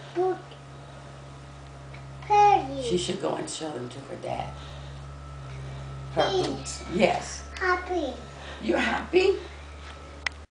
Book. Penny. She should go and show them to her dad. Her Eat. boots. Yes. Happy. You're happy?